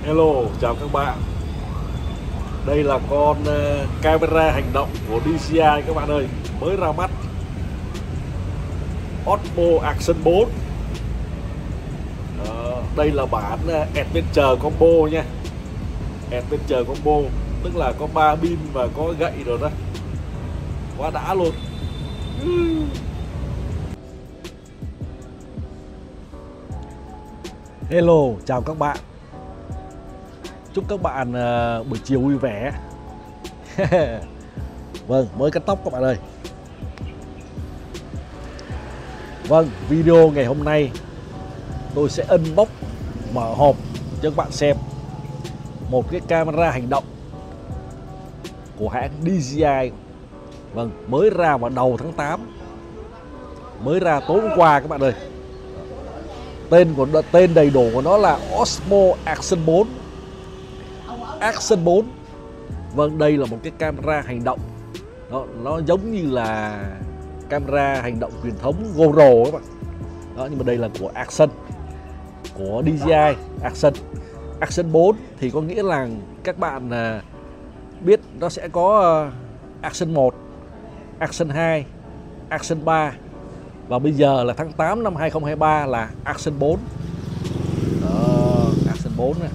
Hello, chào các bạn. Đây là con camera hành động của DJI các bạn ơi, mới ra mắt Osmo Action 4. Đây là bản Adventure Combo nha. Adventure Combo tức là có 3 pin và có gậy rồi đó. Quá đã luôn. Hello, chào các bạn. Chúc các bạn buổi chiều vui vẻ. Vâng, mới cắt tóc các bạn ơi. Vâng, video ngày hôm nay tôi sẽ unbox, mở hộp cho các bạn xem một cái camera hành động của hãng DJI. Vâng, mới ra vào đầu tháng 8, mới ra tối hôm qua các bạn ơi. Tên đầy đủ của nó là Osmo Action 4. Action 4. Vâng, đây là một cái camera hành động. Nó giống như là camera hành động truyền thống GoPro các bạn. Đó, nhưng mà đây là của Action, của DJI Action. Action 4 thì có nghĩa là các bạn biết nó sẽ có Action 1, Action 2, Action 3 và bây giờ là tháng 8 năm 2023 là Action 4. Đó, Action 4 này.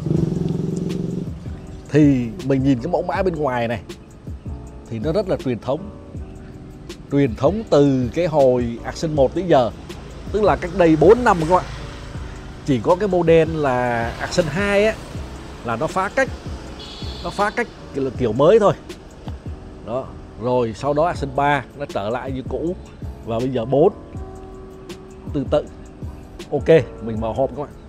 Thì mình nhìn cái mẫu mã bên ngoài này thì nó rất là truyền thống. Truyền thống từ cái hồi Action 1 tới giờ, tức là cách đây 4 năm các bạn. Chỉ có cái model là Action 2 á là nó phá cách. Nó phá cách kiểu mới thôi. Đó, rồi sau đó Action 3 nó trở lại như cũ và bây giờ 4 tương tự. Ok, mình mở hộp các bạn.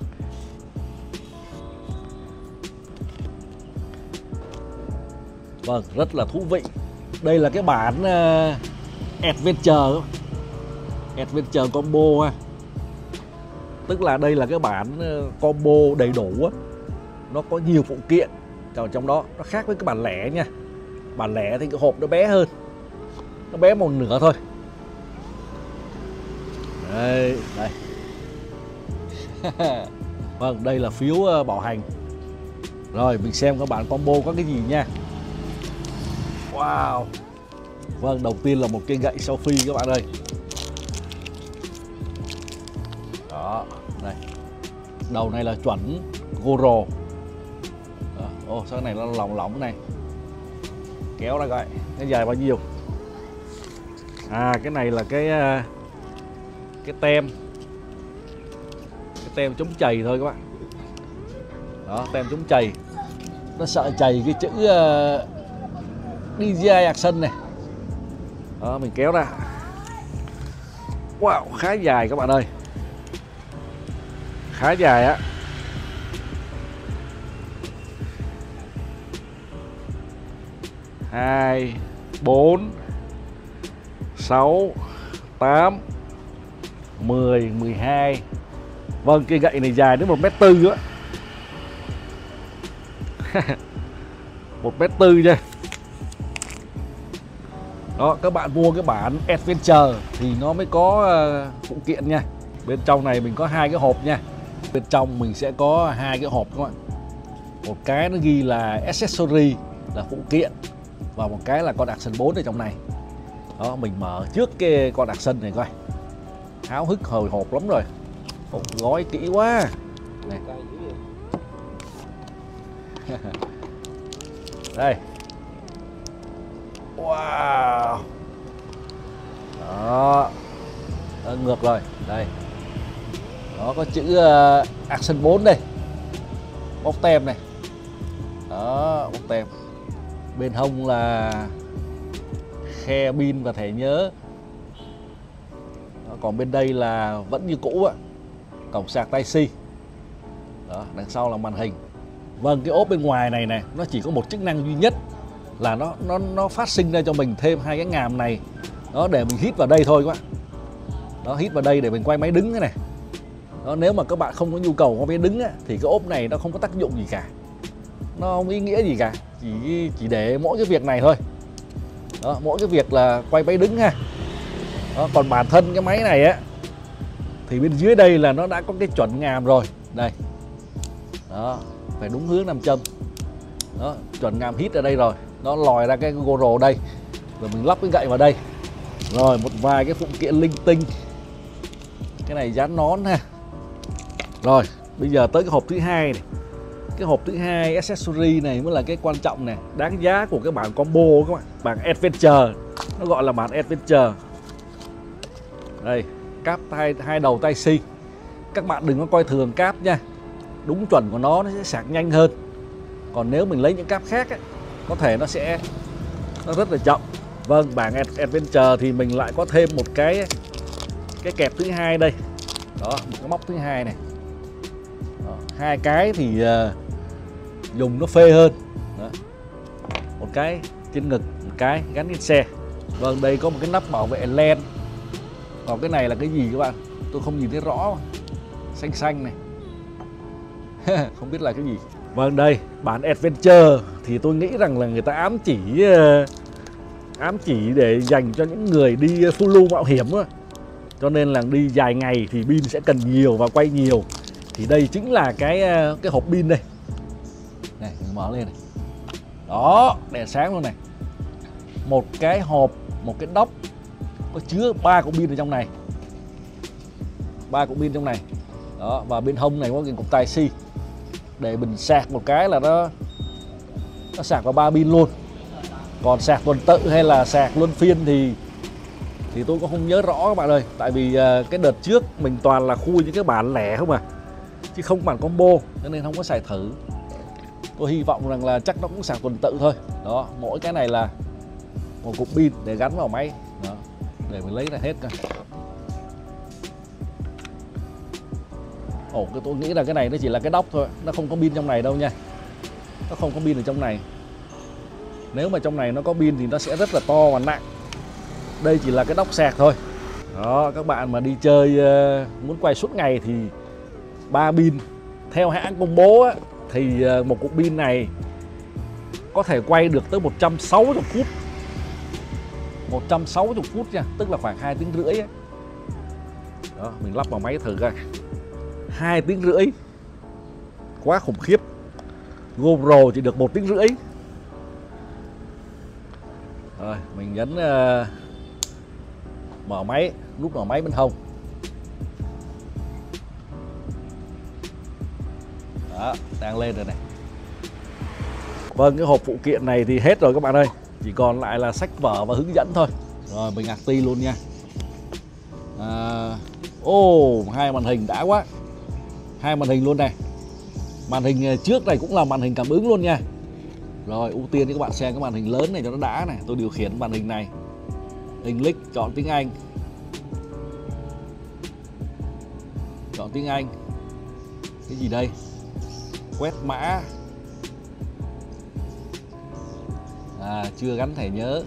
Vâng, rất là thú vị. Đây là cái bản Adventure Combo ha. Tức là đây là cái bản combo đầy đủ á. Nó có nhiều phụ kiện trong đó. Nó khác với cái bản lẻ nha. Bản lẻ thì cái hộp nó bé hơn. Nó bé một nửa thôi. Đây. Vâng, đây là phiếu bảo hành. Rồi, mình xem các bản combo có cái gì nha. Wow. Vâng, đầu tiên là một cây gậy selfie các bạn ơi. Đó, đây. Đầu này là chuẩn GoPro. Ô, sao cái này nó lỏng lỏng này. Kéo ra coi, nó dài bao nhiêu. À, cái này là cái tem. Cái tem chống chày thôi các bạn. Đó, tem chống chày. Nó sợ chày cái chữ DJI Action này. Đó, mình kéo ra. Wow, khá dài các bạn ơi. Khá dài á. Hai, 4, 6, 8, 10, 12. Vâng, cây gậy này dài đến 1m4 á. 1m4 nha. Đó, các bạn mua cái bản Adventure thì nó mới có phụ kiện nha. Bên trong này mình có hai cái hộp nha. Bên trong mình sẽ có hai cái hộp các bạn. Một cái nó ghi là accessory là phụ kiện và một cái là con Action 4 ở trong này. Đó, mình mở trước cái con Action này coi. Háo hức hồi hộp lắm rồi. Gói kỹ quá. Này. Đây. Wow. Đó. Ngược rồi. Đây. Đó, có chữ Action 4 đây. Bóc tem này. Đó, bóc tem. Bên hông là khe pin và thẻ nhớ. Đó, còn bên đây là vẫn như cũ ạ. Cổng sạc Type-C. Đó, đằng sau là màn hình. Vâng, cái ốp bên ngoài này này nó chỉ có một chức năng duy nhất là nó phát sinh ra cho mình thêm hai cái ngàm này. Đó, để mình hít vào đây thôi các bạn. Đó, hít vào đây để mình quay máy đứng cái này. Đó, nếu mà các bạn không có nhu cầu quay máy đứng á, thì cái ốp này nó không có tác dụng gì cả. Nó không ý nghĩa gì cả. Chỉ để mỗi cái việc này thôi. Đó, mỗi cái việc là quay máy đứng ha. Đó, còn bản thân cái máy này á thì bên dưới đây là nó đã có cái chuẩn ngàm rồi. Đây. Đó, phải đúng hướng nam châm. Đó, chuẩn ngàm hít ở đây rồi. Nó lòi ra cái GoPro đây. Rồi mình lắp cái gậy vào đây. Rồi một vài cái phụ kiện linh tinh. Cái này dán nón ha. Rồi, bây giờ tới cái hộp thứ hai này. Cái hộp thứ hai accessory này mới là cái quan trọng này, đáng giá của cái bản combo các bạn, bản Adventure. Nó gọi là bản Adventure. Đây, cáp hai đầu Type-C. Các bạn đừng có coi thường cáp nha. Đúng chuẩn của nó sẽ sạc nhanh hơn. Còn nếu mình lấy những cáp khác ấy, có thể nó rất là chậm. Vâng, bản Adventure thì mình lại có thêm một cái kẹp thứ hai đây. Đó, một cái móc thứ hai này. Đó, hai cái thì dùng nó phê hơn. Đó. Một cái trên ngực, một cái gắn trên xe. Vâng, đây có một cái nắp bảo vệ len. Còn cái này là cái gì các bạn? Tôi không nhìn thấy rõ. Xanh xanh này. Không biết là cái gì. Vâng, đây bản Adventure thì tôi nghĩ rằng là người ta ám chỉ để dành cho những người đi phiêu lưu mạo hiểm đó. Cho nên là đi dài ngày thì pin sẽ cần nhiều và quay nhiều. Thì đây chính là cái hộp pin đây. Này, mình mở lên này. Đó, đèn sáng luôn này. Một cái hộp, một cái đốc có chứa 3 cục pin ở trong này. 3 cục pin trong này. Đó, và bên hông này có cái cục Type-C để mình sạc một cái là nó sạc vào 3 pin luôn. Còn sạc tuần tự hay là sạc luân phiên thì tôi cũng không nhớ rõ các bạn ơi. Tại vì cái đợt trước mình toàn là khui những cái bản lẻ không à, chứ không bản combo, cho nên không có xài thử. Tôi hy vọng rằng là chắc nó cũng sạc tuần tự thôi. Đó, mỗi cái này là một cục pin để gắn vào máy. Đó, để mình lấy ra hết coi. Ồ, tôi nghĩ là cái này nó chỉ là cái đốc thôi, nó không có pin trong này đâu nha. Nó không có pin ở trong này. Nếu mà trong này nó có pin thì nó sẽ rất là to và nặng. Đây chỉ là cái đốc sạc thôi. Đó, các bạn mà đi chơi muốn quay suốt ngày thì 3 pin theo hãng công bố á, thì một cục pin này có thể quay được tới 160 phút. 160 phút nha, tức là khoảng 2 tiếng rưỡi ấy. Đó, mình lắp vào máy thử coi. 2 tiếng rưỡi. Quá khủng khiếp. GoPro chỉ được 1 tiếng rưỡi. Rồi, mình nhấn mở máy, nút mở máy bên hông. Đó, đang lên rồi này. Vâng, cái hộp phụ kiện này thì hết rồi các bạn ơi. Chỉ còn lại là sách vở và hướng dẫn thôi. Rồi, mình acti luôn nha. Hai màn hình đã quá. Hai màn hình luôn này. Màn hình trước này cũng là màn hình cảm ứng luôn nha. Rồi, ưu tiên cho các bạn xem cái màn hình lớn này cho nó đã này. Tôi điều khiển màn hình này. English, chọn tiếng Anh. Chọn tiếng Anh. Cái gì đây? Quét mã. Chưa gắn thẻ nhớ.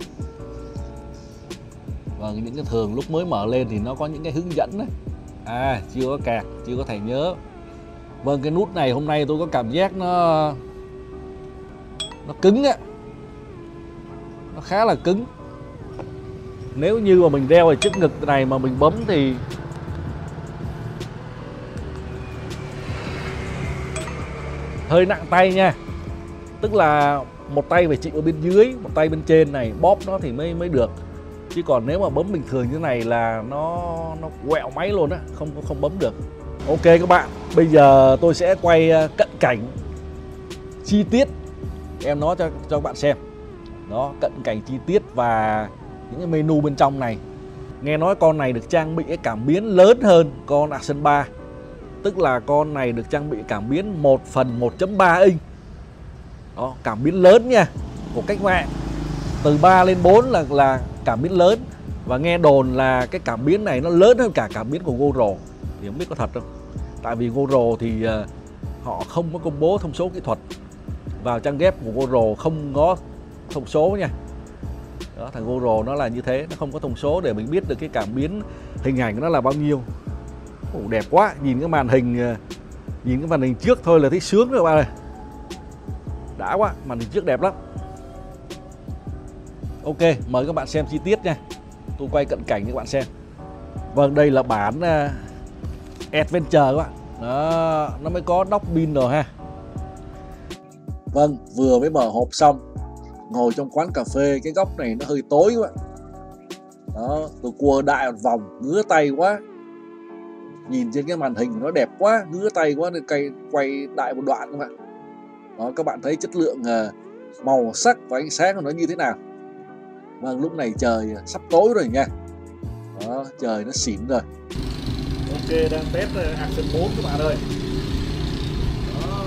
Vâng, những cái thường lúc mới mở lên thì nó có những cái hướng dẫn đấy. Chưa có cạc, chưa có thẻ nhớ. Vâng, cái nút này hôm nay tôi có cảm giác nó cứng á. Nó khá là cứng. Nếu như mà mình đeo ở trước ngực này mà mình bấm thì hơi nặng tay nha. Tức là một tay phải chịu ở bên dưới, một tay bên trên này bóp nó thì mới được. Chứ còn nếu mà bấm bình thường như thế này là nó quẹo máy luôn á, không bấm được. Ok các bạn, bây giờ tôi sẽ quay cận cảnh chi tiết em nói cho các bạn xem. Đó, cận cảnh chi tiết và những cái menu bên trong này. Nghe nói con này được trang bị cái cảm biến lớn hơn con Action 3. Tức là con này được trang bị cảm biến 1/1.3 inch. Đó, cảm biến lớn nha, của cách mạng. Từ 3 lên 4 là cảm biến lớn. Và nghe đồn là cái cảm biến này nó lớn hơn cả cảm biến của GoPro. Thì không biết có thật không. Tại vì GoPro thì họ không có công bố thông số kỹ thuật. Vào trang web của GoPro không có thông số nha. Đó, thằng GoPro nó là như thế, nó không có thông số để mình biết được cái cảm biến hình ảnh của nó là bao nhiêu. Đẹp quá, nhìn cái màn hình trước thôi là thấy sướng rồi các bạn ơi. Đã quá, màn hình trước đẹp lắm. Ok, mời các bạn xem chi tiết nha. Tôi quay cận cảnh cho các bạn xem. Vâng, đây là bản Adventure các bạn. Đó, nó mới có đốc pin rồi ha. Vâng, vừa mới mở hộp xong, ngồi trong quán cà phê, cái góc này nó hơi tối quá. Đó, tôi cua đại một vòng, ngứa tay quá. Nhìn trên cái màn hình nó đẹp quá, ngứa tay quá nên quay đại một đoạn các bạn. Đó, các bạn thấy chất lượng màu sắc và ánh sáng của nó như thế nào. Vâng, lúc này trời sắp tối rồi nha. Đó, trời nó xỉn rồi. Ok, đang test Action 4 các bạn ơi. Đó.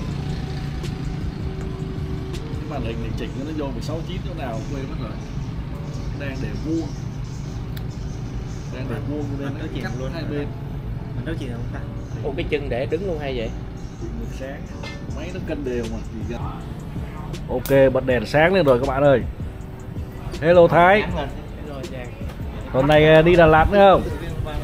Cái màn hình này chỉnh nó vô 16:9 chỗ nào quên mất rồi. Đang để vuông. Đang để vuông nên nó cắt luôn hai bên. Mình nói chuyện không ta? Ủa cái chân để đứng luôn hay vậy? Điện sáng, máy nó cân đều mà. Ok, bật đèn sáng lên rồi các bạn ơi. Hello Thái. Tuần này đi Đà Lạt nữa không?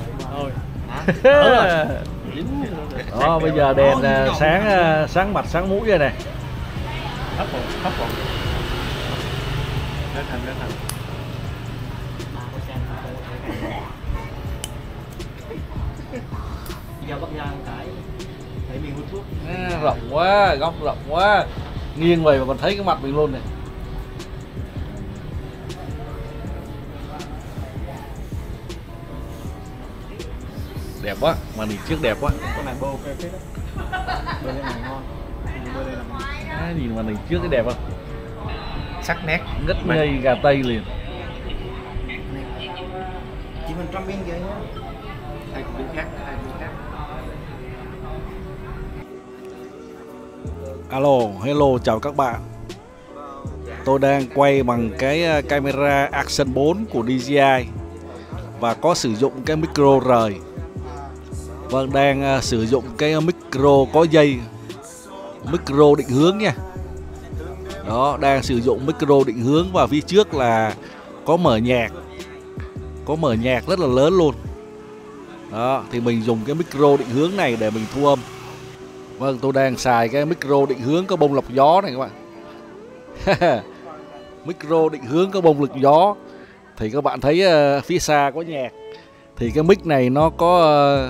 Đó, bây giờ đèn sáng mặt sáng mũi rồi này. Hấp hồn. Rất thành. Giờ bắt ra cái thấy mình hút thuốc. Rộng quá, góc rộng quá. Nghiêng về mà còn thấy cái mặt mình luôn này. Đẹp quá, màn hình trước đẹp quá. Con này bô cái đó. Bơ đây này ngon. Bơ đây là Nhìn màn hình trước cái đẹp không? sắc nét, Ngất ngây gà Tây liền. chỉ mình trăm miếng vậy nhá. Hai cũng khác. Alo, hello, chào các bạn. Tôi đang quay bằng cái camera Action 4 của DJI và có sử dụng cái micro rời. Vâng, đang sử dụng cái micro có dây, micro định hướng nha. Đó, đang sử dụng micro định hướng và phía trước là có mở nhạc rất là lớn luôn. Đó, thì mình dùng cái micro định hướng này để mình thu âm. Vâng, tôi đang xài cái micro định hướng có bông lọc gió này các bạn. Micro định hướng có bông lọc gió. Thì các bạn thấy phía xa có nhạc. Thì cái mic này nó có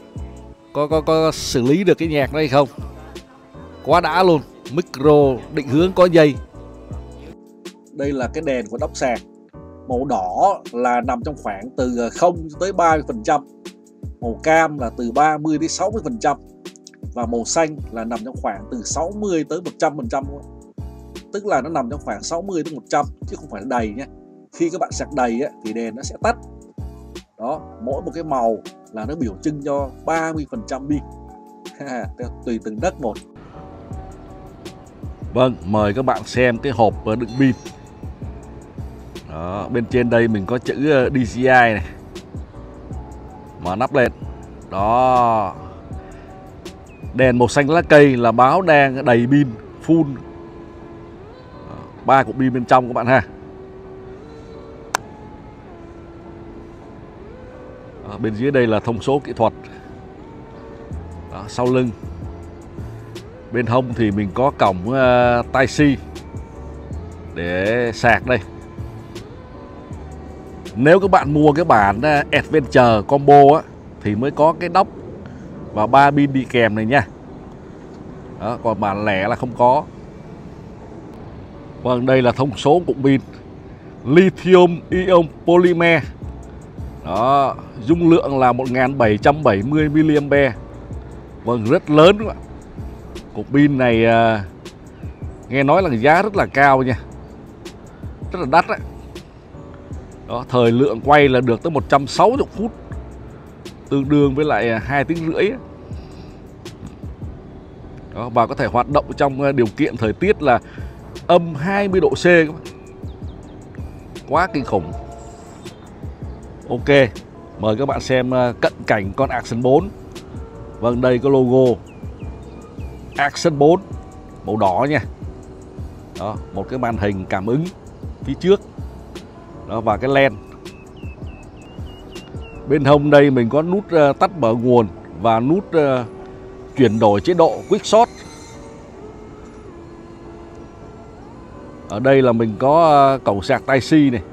xử lý được cái nhạc đó hay không? Quá đã luôn. Micro định hướng có dây. Đây là cái đèn của nóc sàn. Màu đỏ là nằm trong khoảng từ 0 tới 30%. Màu cam là từ 30 đến 60%. Và màu xanh là nằm trong khoảng từ 60 tới 100%. Tức là nó nằm trong khoảng 60 tới 100 chứ không phải là đầy nhé. Khi các bạn sạc đầy thì đèn nó sẽ tắt. Đó, mỗi một cái màu là nó biểu trưng cho 30% pin. Tùy từng đất một. Vâng, mời các bạn xem cái hộp đựng pin. Đó, bên trên đây mình có chữ DJI này. Mở nắp lên. Đó. Đèn màu xanh lá cây là báo đang đầy pin, full. 3 cục pin bên trong các bạn ha. Bên dưới đây là thông số kỹ thuật. Đó, sau lưng. Bên hông thì mình có cổng Type-C để sạc đây. Nếu các bạn mua cái bản Adventure Combo thì mới có cái dock và 3 pin đi kèm này nha. Đó, còn bản lẻ là không có. Vâng, đây là thông số cục pin lithium ion polymer. Đó, dung lượng là 1770 mAh. Vâng, rất lớn các bạn. Cục pin này nghe nói là giá rất là cao nha. Rất là đắt đấy. Đó, thời lượng quay là được tới 160 phút. Tương đương với lại 2 tiếng rưỡi. Đó, và có thể hoạt động trong điều kiện thời tiết là âm 20 độ C các bạn. Quá kinh khủng. Ok, mời các bạn xem cận cảnh con Action 4. Vâng, đây có logo Action 4 màu đỏ nha. Đó, một cái màn hình cảm ứng phía trước. Đó, và cái len. Bên hông đây mình có nút tắt mở nguồn và nút chuyển đổi chế độ Quick Shot. Ở đây là mình có cổng sạc Type-C này.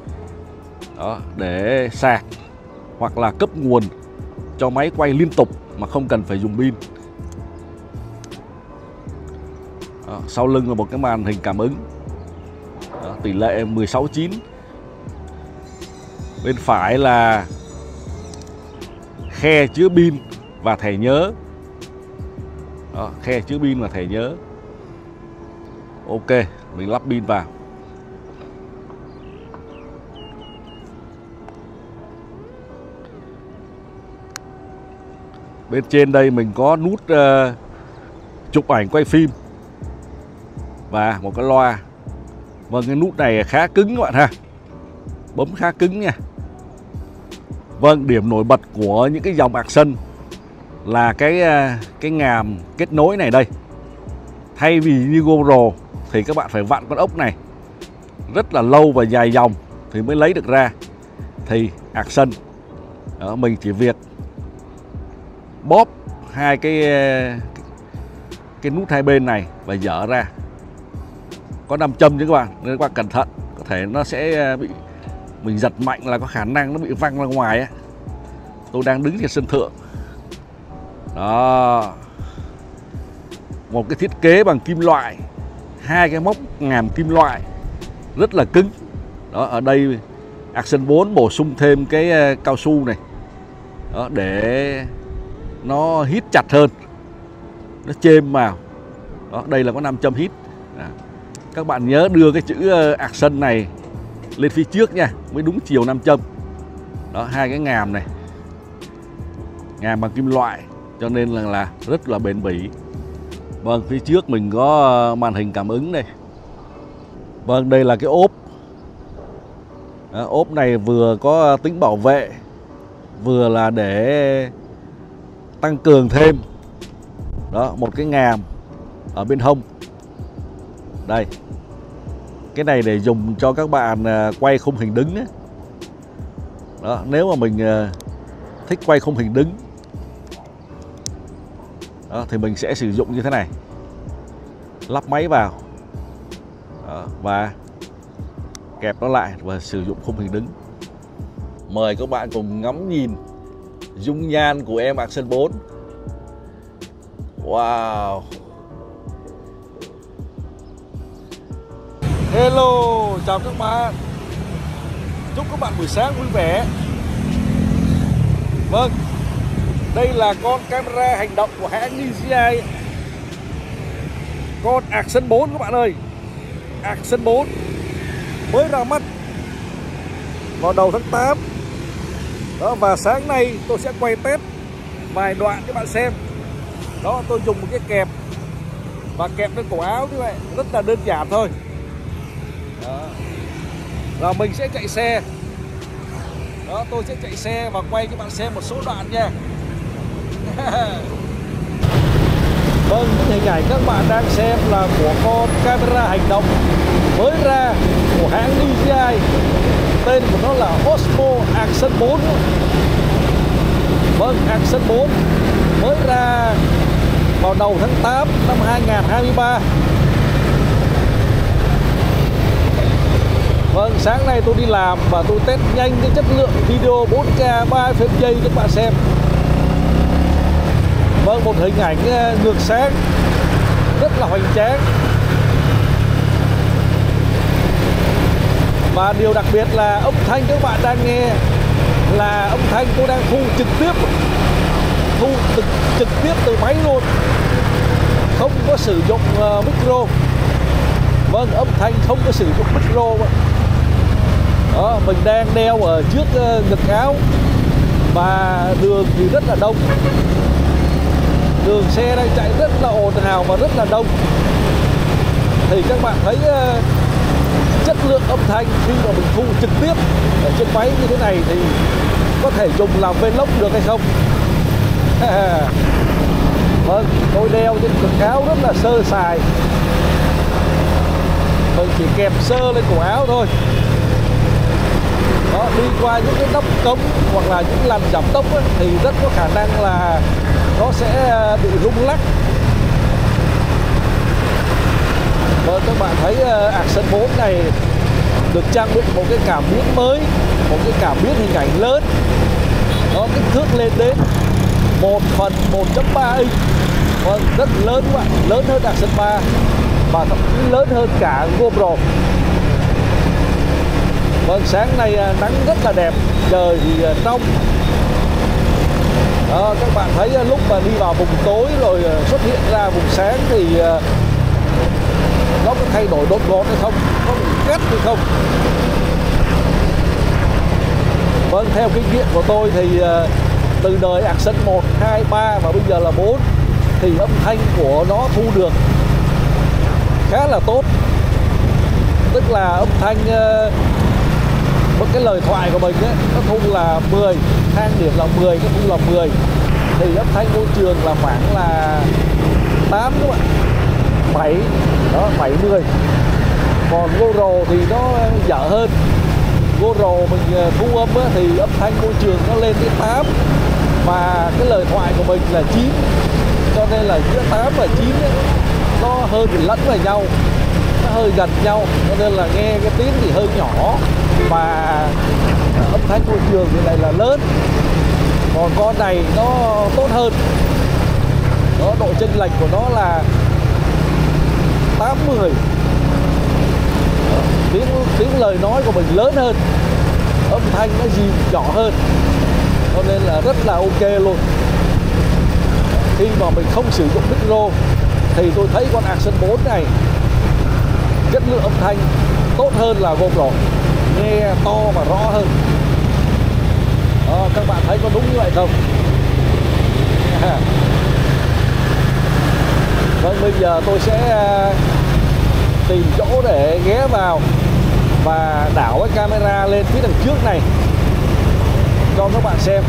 Đó, để sạc hoặc là cấp nguồn cho máy quay liên tục mà không cần phải dùng pin. Đó, sau lưng là một cái màn hình cảm ứng. Đó, tỷ lệ 16:9. Bên phải là khe chứa pin và thẻ nhớ. Đó, khe chứa pin và thẻ nhớ. Ok, mình lắp pin vào. Bên trên đây mình có nút chụp ảnh quay phim và một cái loa. Vâng, cái nút này khá cứng các bạn ha. Bấm khá cứng nha. Vâng, điểm nổi bật của những cái dòng Action là cái ngàm kết nối này đây. Thay vì như GoPro thì các bạn phải vặn con ốc này rất là lâu và dài dòng thì mới lấy được ra. Thì Action mình chỉ việc bóp hai cái nút hai bên này và dở ra. Có nam châm chứ các bạn, nên các bạn cẩn thận, có thể nó sẽ bị mình giật mạnh là có khả năng nó bị văng ra ngoài á. Tôi đang đứng trên sân thượng. Đó. Một cái thiết kế bằng kim loại, hai cái móc ngàm kim loại rất là cứng. Đó, ở đây Action 4 bổ sung thêm cái cao su này. Đó, để nó hít chặt hơn, nó chêm vào. Đó, đây là có 5 châm hít. Đó. Các bạn nhớ đưa cái chữ Action này lên phía trước nha, mới đúng chiều 5 châm. Đó, hai cái ngàm này, ngàm bằng kim loại cho nên là rất là bền bỉ. Vâng, phía trước mình có màn hình cảm ứng đây. Vâng, đây là cái ốp. Đó, ốp này vừa có tính bảo vệ, vừa là để tăng cường thêm. Đó, một cái ngàm ở bên hông. Đây. Cái này để dùng cho các bạn quay khung hình đứng ấy. Đó, nếu mà mình thích quay khung hình đứng đó, thì mình sẽ sử dụng như thế này. Lắp máy vào. Đó, và kẹp nó lại và sử dụng khung hình đứng. Mời các bạn cùng ngắm nhìn dung nhan của em Action 4. Wow. Hello, chào các bạn. Chúc các bạn buổi sáng vui vẻ. Vâng, đây là con camera hành động của hãng DJI. Con Action 4 các bạn ơi. Action 4 mới ra mắt vào đầu tháng 8. Đó, và sáng nay tôi sẽ quay test vài đoạn cho bạn xem. Đó, tôi dùng một cái kẹp và kẹp lên cổ áo như vậy, rất là đơn giản thôi. Đó. Rồi mình sẽ chạy xe. Đó, tôi sẽ chạy xe và quay cho bạn xem một số đoạn nha. Vâng, những hình ảnh các bạn đang xem là của con camera hành động mới ra của hãng DJI. Tên của nó là Osmo Action 4. Vâng, Action 4 mới ra vào đầu tháng 8 năm 2023. Vâng, sáng nay tôi đi làm và tôi test nhanh cái chất lượng video 4K 30 frame giây cho các bạn xem. Vâng, một hình ảnh ngược sáng rất là hoành tráng. Và điều đặc biệt là âm thanh các bạn đang nghe là âm thanh tôi đang thu trực tiếp từ máy luôn, không có sử dụng micro. Vâng, âm thanh không có sử dụng micro. Đó, mình đang đeo ở trước ngực áo và đường thì rất là đông. Đường xe đang chạy rất là ồn ào và rất là đông. Thì các bạn thấy chất lượng âm thanh khi mà mình thu trực tiếp ở trên máy như thế này thì có thể dùng làm vlog được hay không? Vâng, tôi đeo trên ngực áo rất là sơ sài. Mình chỉ kẹp sơ lên cổ áo thôi. Đó, đi qua những cái nắp cống hoặc là những làn giảm tốc ấy, thì rất có khả năng là nó sẽ bị rung lắc. Vâng, các bạn thấy Action 4 này được trang bị một cái cảm biến mới, một cái cảm biến hình ảnh lớn. Đó, kích thước lên đến 1/1.3 inch. Vâng, rất lớn các bạn, lớn hơn Action 3 và thậm chí lớn hơn cả GoPro. Vâng, sáng nay nắng rất là đẹp, trời thì trong. Đó, các bạn thấy lúc mà đi vào vùng tối rồi xuất hiện ra vùng sáng thì nó có thay đổi đột ngột hay không, có bị cắt hay không. Vâng, theo kinh nghiệm của tôi thì từ đời Action 1, 2, 3 và bây giờ là 4 thì âm thanh của nó thu được khá là tốt. Tức là âm thanh một cái lời thoại của mình ấy, nó thu là 10, thang điểm là 10, nó thu là 10 thì âm thanh môi trường là khoảng là 8 các bạn, 7 đó, 7, 10. Còn GoPro thì nó dở hơn. GoPro mình thu âm á, thì âm thanh môi trường nó lên đến 8 và cái lời thoại của mình là 9, cho nên là giữa 8 và 9 ấy, nó hơi bị lẫn vào nhau, nó hơi gần nhau, cho nên là nghe cái tiếng thì hơi nhỏ và âm thanh môi trường thì lại là lớn. Còn con này nó tốt hơn, đó, độ chênh lệch của nó là 8, 10. Tiếng lời nói của mình lớn hơn, âm thanh nó dịu nhỏ hơn, cho nên là rất là ok luôn. Khi mà mình không sử dụng micro thì tôi thấy con Action 4 này chất lượng âm thanh tốt hơn là GoPro, nghe to và rõ hơn. Đó, các bạn thấy có đúng như vậy không? Vâng, bây giờ tôi sẽ tìm chỗ để ghé vào và đảo cái camera lên phía đằng trước này cho các bạn xem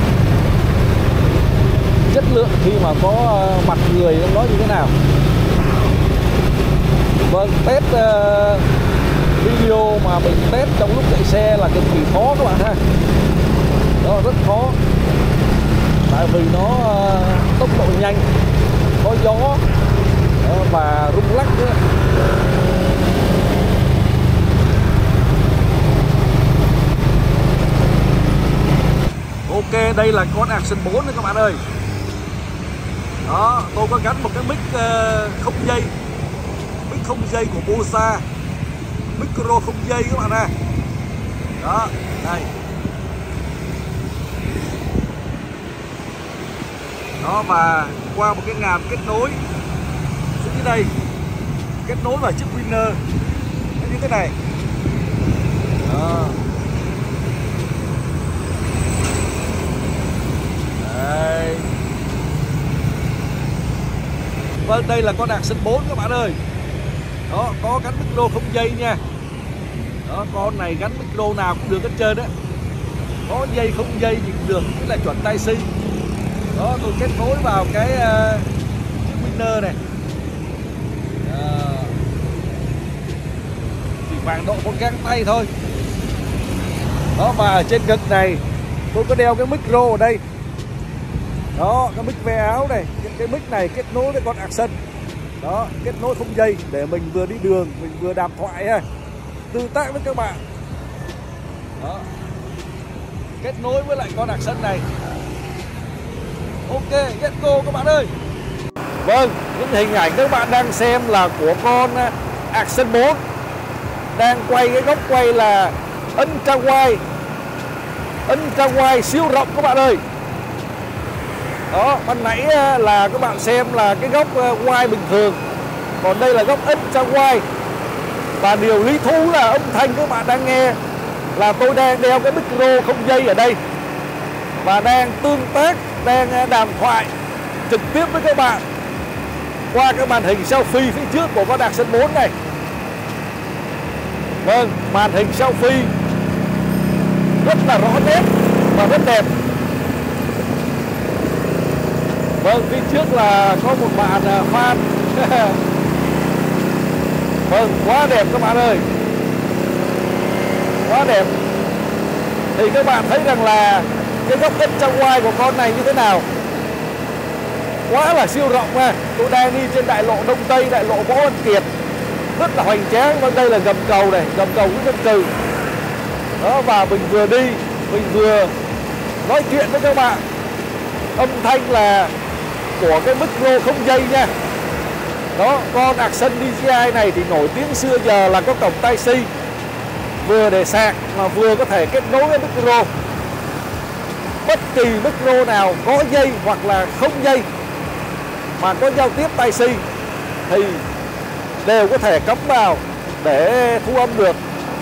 chất lượng khi mà có mặt người nó như thế nào. Vâng, test video mà mình test trong lúc chạy xe là cực kỳ khó các bạn ha. Đó, rất khó, tại vì nó tốc độ nhanh, có gió và rung lắc nữa. Ok, đây là con Action 4 đấy các bạn ơi. Đó, tôi có gắn một cái mic không dây, mic không dây của Bosa, micro không dây các bạn ạ. Đó, đây. Đó, và qua một cái ngàm kết nối dưới đây, kết nối vào chiếc Winner như thế này. Đó. Đây. Vâng, đây là con Action 4 các bạn ơi. Đó, có gắn micro không dây nha. Đó, con này gắn micro nào cũng được hết trơn á. Có dây không dây thì cũng được, cái là chuẩn Type C. Đó, tôi kết nối vào cái chiếc Winner này. Chỉ khoảng độ một găng tay thôi. Đó, và ở trên ngực này tôi có đeo cái micro ở đây. Đó, cái mic ve áo này, cái mic này kết nối với con Action. Đó, kết nối không dây để mình vừa đi đường, mình vừa đàm thoại ha, tương tác với các bạn. Đó, kết nối với lại con Action này. Ok, let's go các bạn ơi. Vâng, những hình ảnh các bạn đang xem là của con Action 4 đang quay cái góc quay là ultra wide siêu rộng các bạn ơi. Đó, ban nãy là các bạn xem là cái góc wide bình thường, còn đây là góc ultra wide. Và điều lý thú là âm thanh các bạn đang nghe là tôi đang đeo cái micro không dây ở đây và đang tương tác, đang đàm thoại trực tiếp với các bạn qua cái màn hình selfie phía trước của con Action 4 này. Vâng, màn hình selfie rất là rõ nét và rất đẹp. Vâng, phía trước là có một bạn fan. Vâng, quá đẹp các bạn ơi, quá đẹp. Thì các bạn thấy rằng là cái góc ultra wide của con này như thế nào, quá là siêu rộng nha. Tôi đang đi trên đại lộ Đông Tây, đại lộ Võ Văn Kiệt, rất là hoành tráng. Bên đây là gầm cầu này, gầm cầu Nguyễn Văn Cừ. Đó, và mình vừa đi, mình vừa nói chuyện với các bạn. Âm thanh là của cái micro không dây nha. Đó, con Action DJI này thì nổi tiếng xưa giờ là có cổng Type-C, vừa để sạc mà vừa có thể kết nối với micro. Bất kỳ micro nào có dây hoặc là không dây mà có giao tiếp Type-C thì đều có thể cắm vào để thu âm được.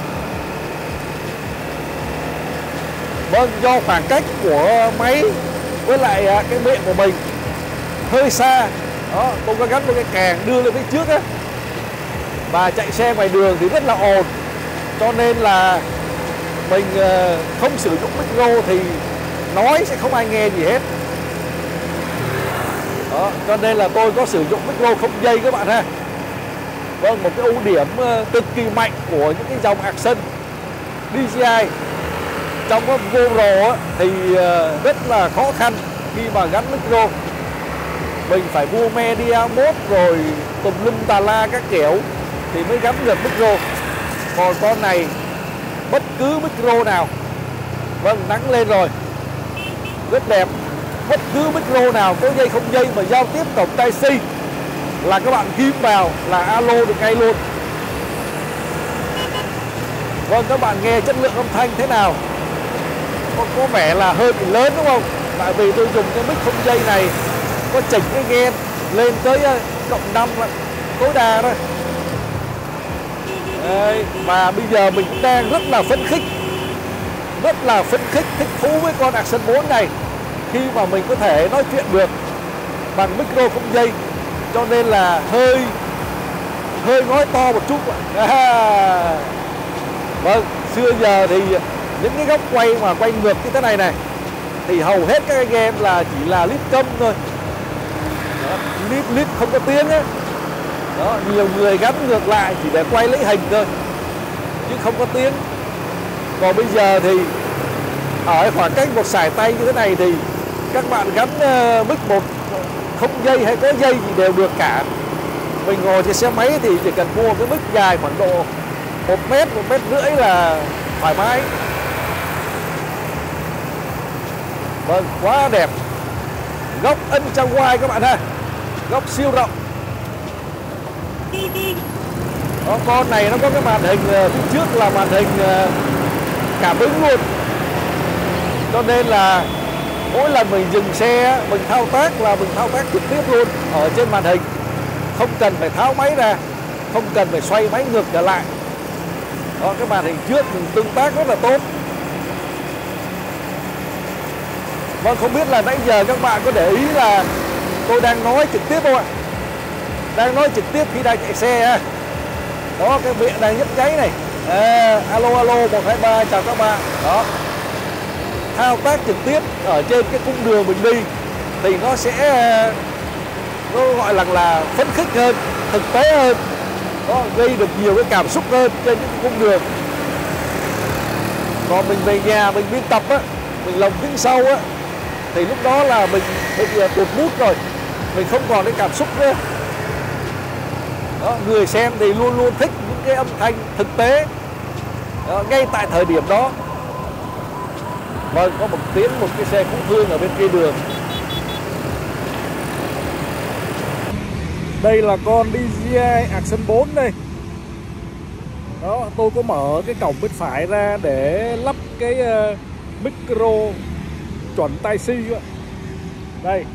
Vâng, do khoảng cách của máy với lại cái miệng của mình hơi xa, đó, tôi có gắn một cái kèn đưa lên phía trước á, và chạy xe ngoài đường thì rất là ồn, cho nên là mình không sử dụng micro thì nói sẽ không ai nghe gì hết. Đó, cho nên là tôi có sử dụng micro không dây các bạn ha. Vâng, một cái ưu điểm cực kỳ mạnh của những cái dòng Action DJI trong cái GoPro thì rất là khó khăn khi mà gắn micro. Mình phải mua media mode rồi tùm lum tà la các kiểu thì mới gắn được micro. Còn con này bất cứ micro nào, vâng, nắng lên rồi, rất đẹp. Bất cứ micro nào có dây không dây mà giao tiếp cổng Type-C là các bạn ghim vào là alo được ngay luôn. Vâng, các bạn nghe chất lượng âm thanh thế nào? Có vẻ là hơi bị lớn đúng không? Tại vì tôi dùng cái mic không dây này có chỉnh cái gain lên tới cộng 5 tối đa thôi. Đấy, và bây giờ mình cũng đang rất là phấn khích, thích thú với con Action 4 này khi mà mình có thể nói chuyện được bằng micro không dây, cho nên là hơi nói to một chút. Vâng, xưa giờ thì những cái góc quay mà quay ngược như thế này này thì hầu hết các anh em là chỉ là lít câm thôi. Lít không có tiếng á. Đó, nhiều người gắn ngược lại chỉ để quay lấy hình thôi chứ không có tiếng. Còn bây giờ thì ở khoảng cách một sải tay như thế này thì các bạn gắn mic một không dây hay có dây gì đều được cả. Mình ngồi trên xe máy thì chỉ cần mua cái mic dài khoảng độ 1 mét, 1,5 mét là thoải mái. Vâng, quá đẹp. Góc ultra wide các bạn ha, góc siêu rộng. Đó, con này nó có cái màn hình phía trước là màn hình cảm ứng luôn, cho nên là mỗi lần mình dừng xe mình thao tác là mình thao tác trực tiếp luôn ở trên màn hình, không cần phải tháo máy ra, không cần phải xoay máy ngược trở lại. Đó, cái màn hình trước mình tương tác rất là tốt. Vâng, không biết là nãy giờ các bạn có để ý là tôi đang nói trực tiếp không ạ? Đang nói trực tiếp khi đang chạy xe ha. Đó, cái miệng đang nhấp nháy này. Alo 123 chào các bạn. Đó, thao tác trực tiếp ở trên cái cung đường mình đi thì nó sẽ nó gọi là phấn khích hơn, thực tế hơn. Đó, gây được nhiều cái cảm xúc hơn trên những cung đường. Còn mình về nhà mình biên tập á, mình lồng kính sau á, thì lúc đó là mình tụt mút rồi, mình không còn cái cảm xúc nữa. Đó, người xem thì luôn luôn thích những cái âm thanh thực tế. Đó, ngay tại thời điểm đó. Vâng, có một cái xe cứu thương ở bên kia đường. Đây là con DJI Action 4 đây. Đó, tôi có mở cái cổng bên phải ra để lắp cái micro chuẩn Type-C. Đây.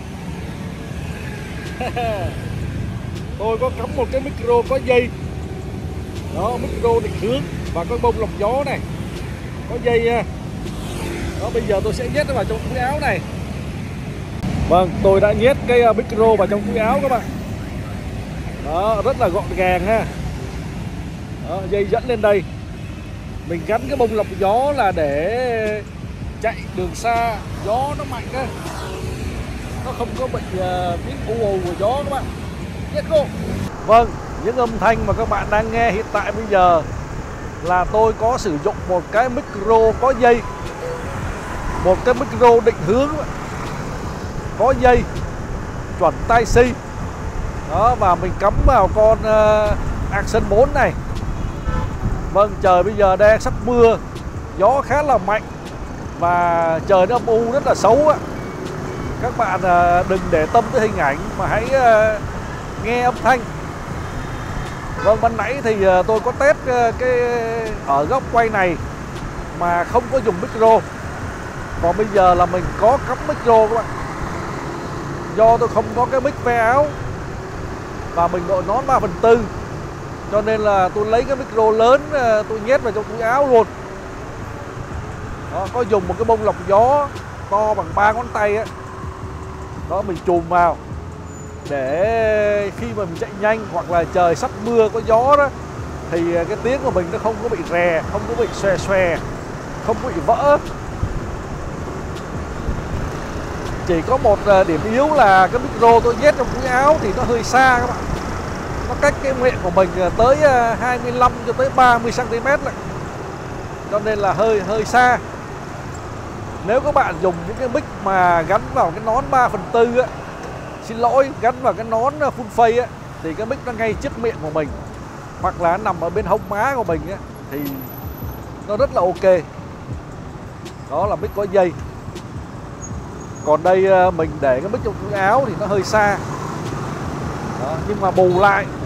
Tôi có cắm một cái micro có dây. Đó, micro định hướng và có bông lọc gió này, có dây nha. Đó, bây giờ tôi sẽ nhét nó vào trong túi áo này. Vâng, tôi đã nhét cái micro vào trong túi áo các bạn. Đó, rất là gọn gàng ha. Đó, dây dẫn lên đây. Mình gắn cái bông lọc gió là để chạy đường xa, gió nó mạnh á, nó không có bị tiếng ù ù của gió các bạn. Let's go. Vâng, những âm thanh mà các bạn đang nghe hiện tại bây giờ là tôi có sử dụng một cái micro có dây, một cái micro định hướng có dây chuẩn Type-C. Đó, và mình cắm vào con Action 4 này. Vâng, trời bây giờ đang sắp mưa, gió khá là mạnh và trời nó âm u rất là xấu á. các bạn đừng để tâm tới hình ảnh mà hãy nghe âm thanh. Vâng, ban nãy thì tôi có test cái ở góc quay này mà không có dùng micro. Còn bây giờ là mình có cắm micro các bạn. Do tôi không có cái mic ve áo và mình đội nón 3/4, cho nên là tôi lấy cái micro lớn tôi nhét vào trong túi áo luôn. Đó, có dùng một cái bông lọc gió to bằng 3 ngón tay á. Đó, mình chùm vào để khi mà mình chạy nhanh hoặc là trời sắp mưa có gió đó thì cái tiếng của mình nó không có bị rè, không có bị xòe xòe, không có bị vỡ. Chỉ có một điểm yếu là cái micro tôi nhét trong túi áo thì nó hơi xa các bạn. Nó cách cái miệng của mình tới 25 cho tới 30 cm lại. Cho nên là hơi xa. Nếu các bạn dùng những cái mic mà gắn vào cái nón 3/4 á, xin lỗi, gắn vào cái nón full face á, thì cái mic nó ngay trước miệng của mình hoặc là nằm ở bên hông má của mình á, thì nó rất là ok. Đó là mic có dây. Còn đây mình để cái mic trong túi áo thì nó hơi xa. Đó, nhưng mà bù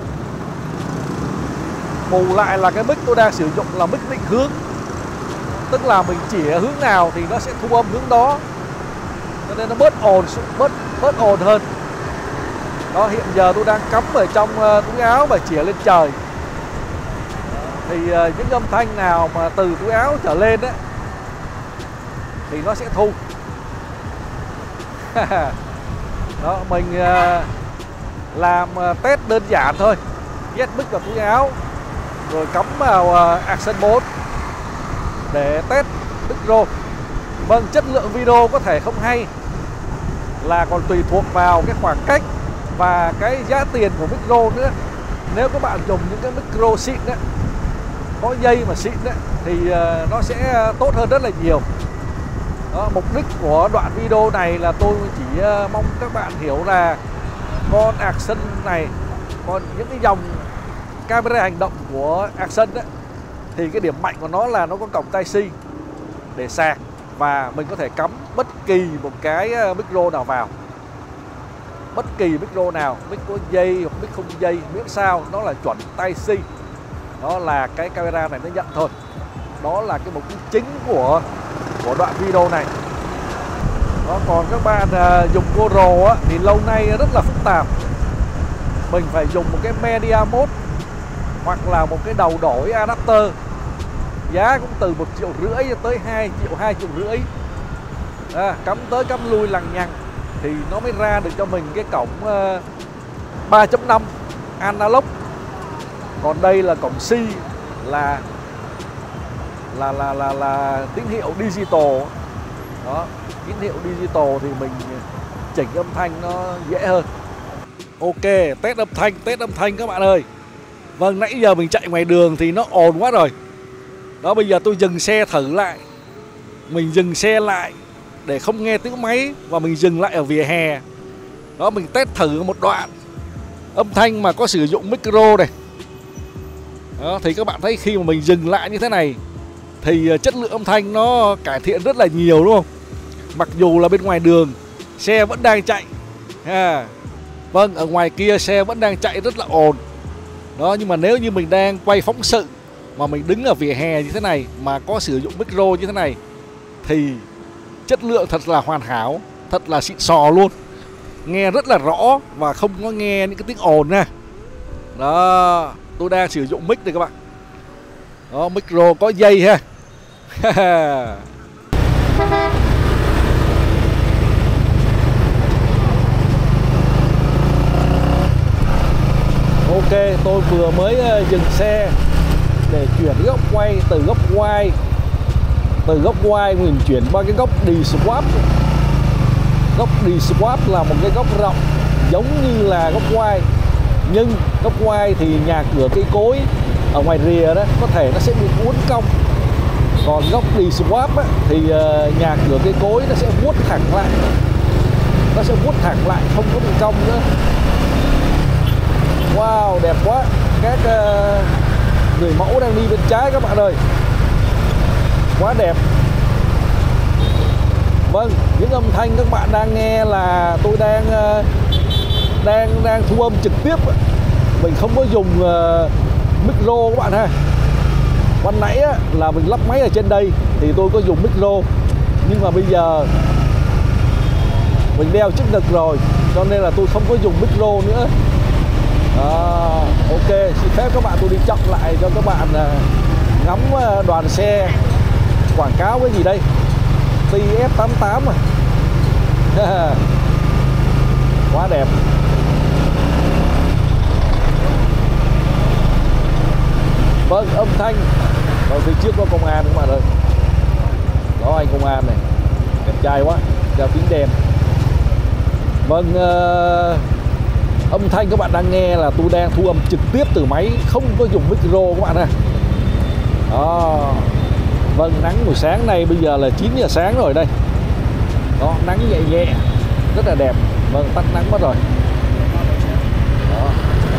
lại là cái mic tôi đang sử dụng là mic định hướng. Tức là mình chỉ hướng nào thì nó sẽ thu âm hướng đó, cho nên nó bớt ồn hơn. Đó, hiện giờ tôi đang cắm ở trong túi áo và chĩa lên trời. Thì những âm thanh nào mà từ túi áo trở lên á thì nó sẽ thu. Đó, mình làm test đơn giản thôi. Nhét mic vào túi áo rồi cắm vào Action 4 để test micro. Vâng, chất lượng video có thể không hay, là còn tùy thuộc vào cái khoảng cách và cái giá tiền của micro nữa. Nếu các bạn dùng những cái micro xịn đấy, có dây mà xịn đấy, thì nó sẽ tốt hơn rất là nhiều. Đó, mục đích của đoạn video này là tôi chỉ mong các bạn hiểu là con Action này, còn những cái dòng camera hành động của Action đấy, thì cái điểm mạnh của nó là nó có cổng Tai-C để sạc và mình có thể cắm bất kỳ một cái micro nào vào. Bất kỳ micro nào, mic có dây hoặc mic không dây, miễn sao nó là chuẩn Tai-C. Đó là cái camera này nó nhận thôi. Đó là cái mục đích chính của đoạn video này. Đó, còn các bạn dùng GoPro á, thì lâu nay rất là phức tạp. Mình phải dùng một cái media mode hoặc là một cái đầu đổi adapter. Giá cũng từ 1,5 triệu cho tới 2 triệu, 2,5 triệu. Cắm tới cắm lui lằng nhằng thì nó mới ra được cho mình cái cổng 3.5 analog. Còn đây là cổng C, là tín hiệu digital. Đó, tín hiệu digital thì mình chỉnh âm thanh nó dễ hơn. Ok, test âm thanh các bạn ơi. Vâng, nãy giờ mình chạy ngoài đường thì nó ồn quá rồi. Đó, bây giờ tôi dừng xe thử lại. Mình dừng xe lại để không nghe tiếng máy và mình dừng lại ở vỉa hè. Đó, mình test thử một đoạn âm thanh mà có sử dụng micro này. Đó, thì các bạn thấy khi mà mình dừng lại như thế này thì chất lượng âm thanh nó cải thiện rất là nhiều, đúng không? Mặc dù là bên ngoài đường xe vẫn đang chạy. Vâng, ở ngoài kia xe vẫn đang chạy rất là ồn. Đó, nhưng mà nếu như mình đang quay phóng sự mà mình đứng ở vỉa hè như thế này mà có sử dụng micro như thế này thì chất lượng thật là hoàn hảo, thật là xịn sò luôn. Nghe rất là rõ và không có nghe những cái tiếng ồn nha. Đó, tôi đang sử dụng mic đây các bạn. Đó, micro có dây ha. Ok, tôi vừa mới dừng xe để chuyển góc quay từ góc quay mình chuyển qua cái góc D-swap. Góc D-swap là một cái góc rộng giống như là góc quay, nhưng góc quay thì nhà cửa cây cối ở ngoài rìa đó có thể nó sẽ bị uốn cong. Còn góc D-swap thì nhà cửa cây cối nó sẽ vuốt thẳng lại. Nó sẽ vuốt thẳng lại, không có bị cong nữa. Wow, đẹp quá. Các người mẫu đang đi bên trái các bạn ơi. Quá đẹp. Vâng, những âm thanh các bạn đang nghe là tôi đang thu âm trực tiếp. Mình không có dùng micro các bạn ha. Ban nãy là mình lắp máy ở trên đây thì tôi có dùng micro, nhưng mà bây giờ mình đeo chức lực rồi cho nên là tôi không có dùng micro nữa. Ok, xin phép các bạn tôi đi chậm lại cho các bạn ngắm đoàn xe quảng cáo cái gì đây, TF88 à. Quá đẹp. Vâng, âm thanh. Vâng, phía trước có công an các bạn ơi. Đó, anh công an này, đẹp trai quá, đeo kính đèn. Vâng, âm thanh các bạn đang nghe là tôi đang thu âm trực tiếp từ máy, không có dùng micro các bạn ha. Đó. Vâng, nắng buổi sáng này bây giờ là 9 giờ sáng rồi đây. Đó, nắng nhẹ nhẹ, rất là đẹp. Vâng, tắt nắng mất rồi. Đó.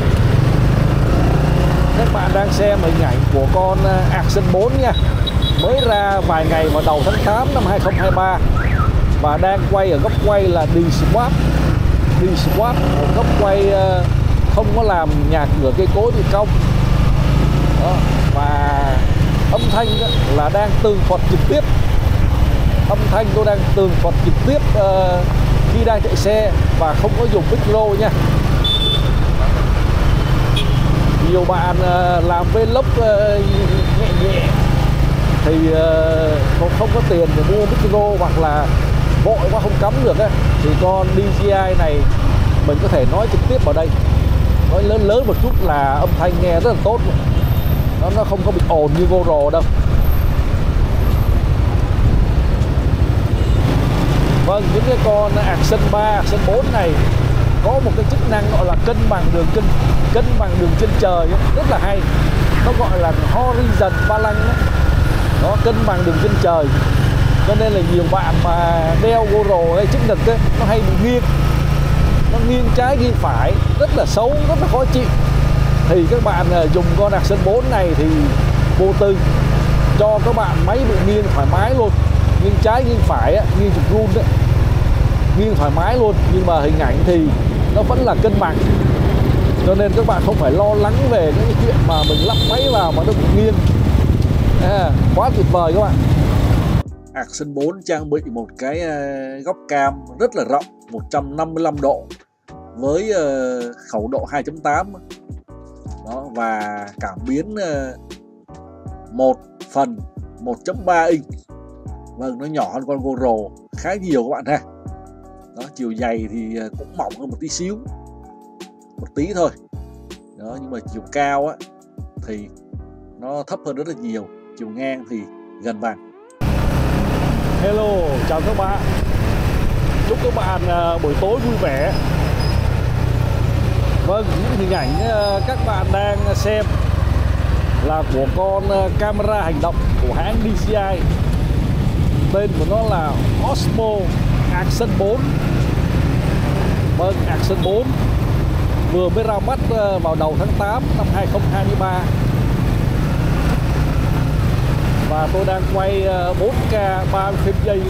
Các bạn đang xem hình ảnh của con Action 4 nha. Mới ra vài ngày vào đầu tháng 8 năm 2023 và đang quay ở góc quay là D-Swap. D-Swap, một góc quay không có làm nhà cửa cây cối thi công. Đó. Và âm thanh là đang tường thuật trực tiếp. Âm thanh tôi đang tường thuật trực tiếp khi đang chạy xe và không có dùng micro nha. Nhiều bạn làm vlog nhẹ nhẹ thì không có tiền để mua micro hoặc là vội quá không cắm được á, thì con DJI này mình có thể nói trực tiếp vào đây, nói lớn lớn một chút là âm thanh nghe rất là tốt. Nó không có bị ồn như GoPro đâu. Vâng, những cái con Action 3, Action 4 này có một cái chức năng gọi là cân bằng đường trên trời ấy, rất là hay. Nó gọi là horizon balance đó. Đó, cân bằng đường trên trời. Cho nên là nhiều bạn mà đeo GoPro hay chức lực ấy, nó hay bị nghiêng. Nó nghiêng trái nghiêng phải, rất là xấu, rất là khó chịu. Thì các bạn dùng con Action 4 này thì vô tư cho các bạn máy bị nghiêng thoải mái luôn. Nghiêng trái nghiêng phải, nghiêng trục run đấy, nghiêng thoải mái luôn. Nhưng mà hình ảnh thì nó vẫn là cân bằng. Cho nên các bạn không phải lo lắng về cái chuyện mà mình lắp máy vào mà nó bị nghiêng. Quá tuyệt vời các bạn. Action 4 trang bị một cái góc cam rất là rộng, 155 độ với khẩu độ 2.8 đó, và cảm biến 1 phần 1.3 inch. Vâng, nó nhỏ hơn con GoPro khá nhiều các bạn ha. Đó, chiều dày thì cũng mỏng hơn một tí xíu, một tí thôi đó, nhưng mà chiều cao á thì nó thấp hơn rất là nhiều, chiều ngang thì gần bằng. Hello, chào các bạn, chúc các bạn buổi tối vui vẻ. Vâng, những hình ảnh các bạn đang xem là của con camera hành động của hãng DJI. Tên của nó là Osmo Action 4. Vâng, Action 4 vừa mới ra mắt vào đầu tháng 8 năm 2023. Và tôi đang quay 4K 30 phim giây.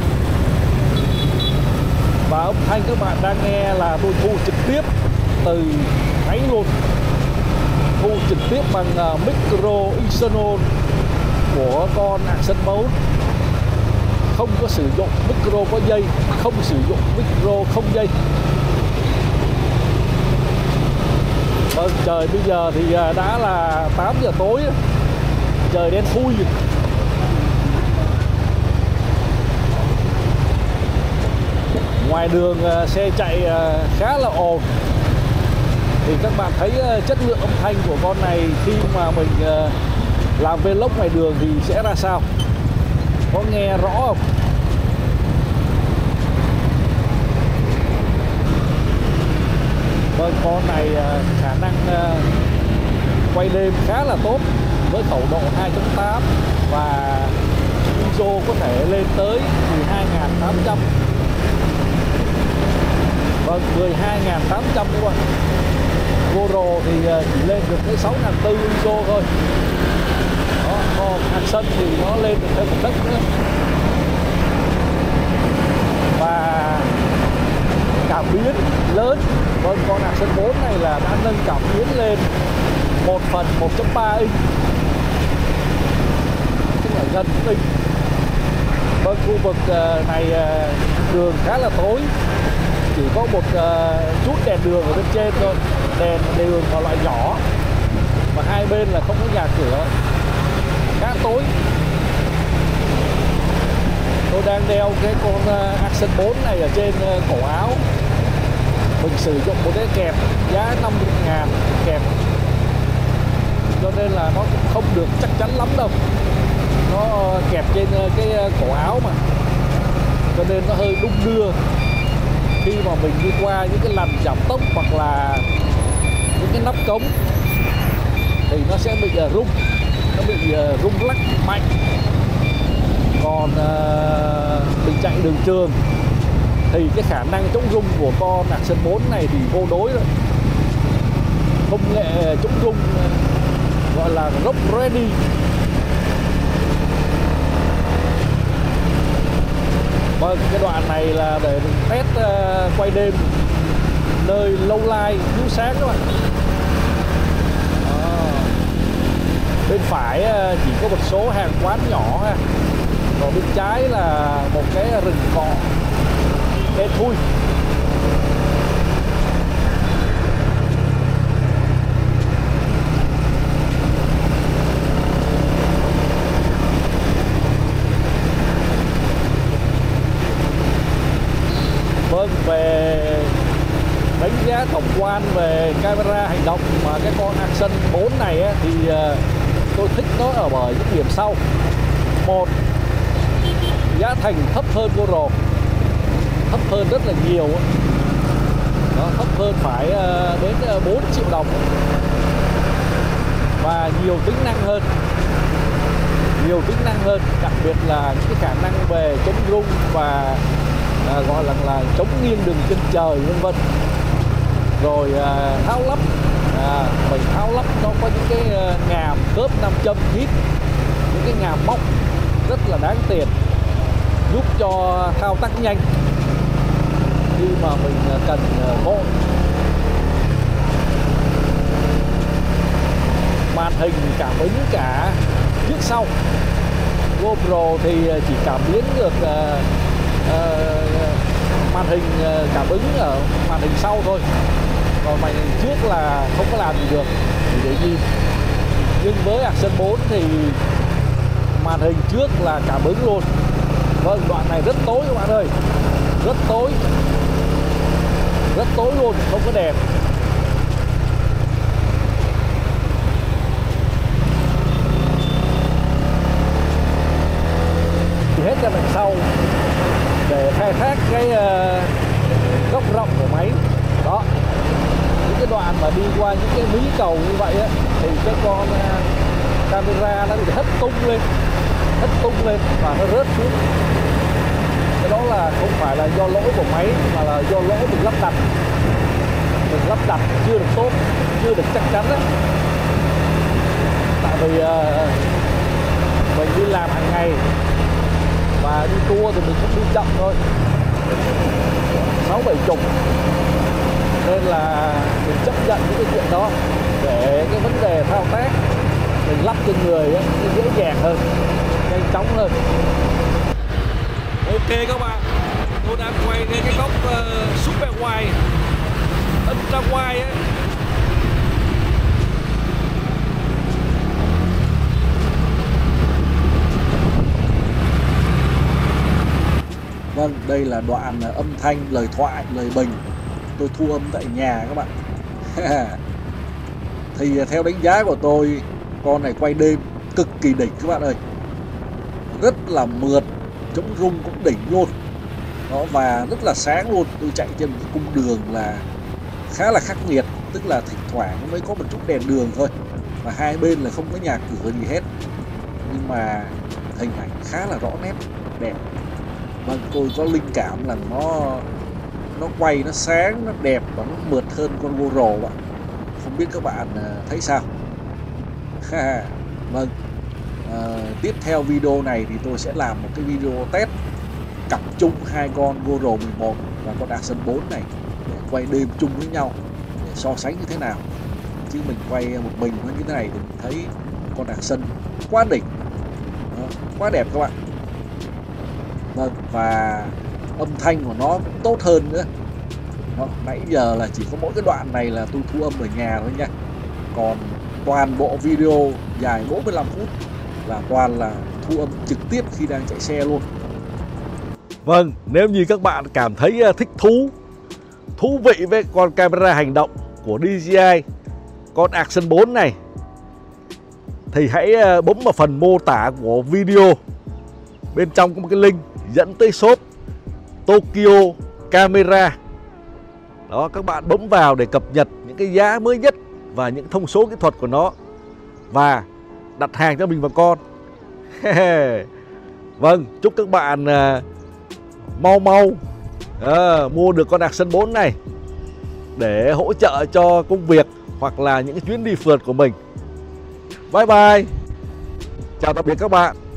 Và âm thanh các bạn đang nghe là tôi thu trực tiếp từ máy luôn. Thu trực tiếp bằng micro external của con Action 4. Không có sử dụng micro có dây, không sử dụng micro không dây. Vâng, trời bây giờ thì đã là 8 giờ tối, trời đen thui. Ngoài đường xe chạy khá là ồn. Thì các bạn thấy chất lượng âm thanh của con này khi mà mình làm vlog ngoài đường thì sẽ ra sao? Có nghe rõ không? Vâng, con này khả năng quay đêm khá là tốt với khẩu độ 2.8 và ISO có thể lên tới 12.800. Vâng, 12.800 các bạn. GoPro thì chỉ lên được tới 6.400 ISO thôi. Đó, còn Action thì nó lên được thêm một tấc nữa. cảm biến lớn. Vâng, con Action 4 này là đã nâng cảm biến lên 1 phần 1.3 inch, tức là gần inch. Vâng, khu vực này đường khá là tối, chỉ có một chút đèn đường ở bên trên thôi, đèn đường vào loại nhỏ, và hai bên là không có nhà cửa, khá tối. Tôi đang đeo cái con Action 4 này ở trên cổ áo. Mình sử dụng một cái kẹp giá 50.000 kẹp, cho nên là nó cũng không được chắc chắn lắm đâu. Nó kẹp trên cái cổ áo mà, cho nên nó hơi đung đưa khi mà mình đi qua những cái lằn giảm tốc hoặc là những cái nắp cống, thì nó sẽ bị rung, nó bị rung lắc mạnh. Còn mình chạy đường trường thì cái khả năng chống rung của con Action 4 này thì vô đối rồi. Công nghệ chống rung gọi là rock ready. Vâng, cái đoạn này là để mình test quay đêm nơi lâu lai chiếu sáng các bạn. Bên phải chỉ có một số hàng quán nhỏ ha. Còn bên trái là một cái rừng cỏ đen thui. Vâng, về đánh giá tổng quan về camera hành động mà cái con Action 4 này á, thì tôi thích nó ở bởi những điểm sau. Một, giá thành thấp hơn GoPro, thấp hơn rất là nhiều. Đó, thấp hơn phải đến 4 triệu đồng, và nhiều tính năng hơn, đặc biệt là những cái khả năng về chống rung và gọi là chống nghiêng đường chân trời vân vân. Rồi tháo lắp, mình tháo lắp nó có những cái ngàm khớp 5 châm hít, những cái ngàm móc rất là đáng tiền, giúp cho thao tác nhanh khi mà mình cần vội. Màn hình cảm ứng cả trước sau. GoPro thì chỉ cảm biến được màn hình cảm ứng ở màn hình sau thôi, còn màn hình trước là không có làm gì được, chỉ để nhìn. Nhưng với Action 4 thì màn hình trước là cảm ứng luôn. Vâng, đoạn này rất tối các bạn ơi, rất tối luôn, không có đèn. Thì hết ra đằng sau để khai thác cái góc rộng của máy. Đó, những cái đoạn mà đi qua những cái mí cầu như vậy á, thì cái con camera nó bị hất tung lên và nó rớt xuống. Cái đó là không phải là do lỗi của máy, mà là do lỗi mình lắp đặt chưa được tốt, chưa được chắc chắn đấy. Tại vì mình đi làm hàng ngày và đi tour thì mình cũng đi chậm thôi, 6-7 chục, nên là mình chấp nhận những cái chuyện đó để cái vấn đề thao tác mình lắp trên người ấy, nó dễ dàng hơn, nhanh chóng hơn. Ok các bạn, tôi đang quay cái góc super wide, ultra wide ấy. Vâng, đây là đoạn âm thanh, lời thoại, lời bình tôi thu âm tại nhà các bạn. Thì theo đánh giá của tôi, con này quay đêm cực kỳ đỉnh các bạn ơi, rất là mượt, chống rung cũng đỉnh luôn đó, và rất là sáng luôn. Tôi chạy trên một cung đường là khá là khắc nghiệt, tức là thỉnh thoảng mới có một chút đèn đường thôi, và hai bên là không có nhà cửa gì hết, nhưng mà hình ảnh khá là rõ nét, đẹp. Vâng, tôi có linh cảm là nó quay nó sáng, nó đẹp và nó mượt hơn con GoPro bạn. Không biết các bạn thấy sao? Vâng, tiếp theo video này thì tôi sẽ làm một cái video test cặp chung hai con GoPro 11 và con Action 4 này để quay đêm chung với nhau để so sánh như thế nào. Chứ mình quay một mình với như thế này thì mình thấy con Action quá đỉnh, quá đẹp các bạn. Vâng, và âm thanh của nó cũng tốt hơn nữa. Nãy giờ là chỉ có mỗi cái đoạn này là tôi thu âm ở nhà thôi nha. Còn toàn bộ video dài 45 phút là toàn là thu âm trực tiếp khi đang chạy xe luôn. Vâng, nếu như các bạn cảm thấy thích thú vị với con camera hành động của DJI, con Action 4 này, thì hãy bấm vào phần mô tả của video. Bên trong có một cái link dẫn tới shop Tokyo Camera. Đó, các bạn bấm vào để cập nhật những cái giá mới nhất và những thông số kỹ thuật của nó và đặt hàng cho mình và con. Vâng, chúc các bạn mau mua được con Action 4 này để hỗ trợ cho công việc hoặc là những cái chuyến đi phượt của mình. Bye bye. Chào tạm biệt các bạn.